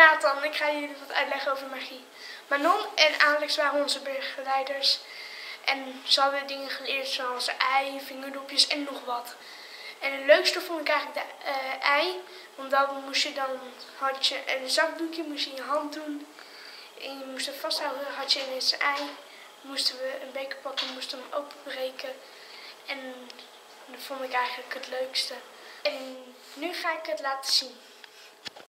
Nathan, ik ga jullie wat uitleggen over magie. Manon en Alex waren onze begeleiders. En ze hadden dingen geleerd zoals ei, vingerdoepjes en nog wat. En het leukste vond ik eigenlijk de ei. Want dan had je een zakdoekje, moest je in je hand doen. En je moest het vasthouden, had je ineens een ei. Moesten we een beker pakken, moesten hem openbreken. En dat vond ik eigenlijk het leukste. En nu ga ik het laten zien.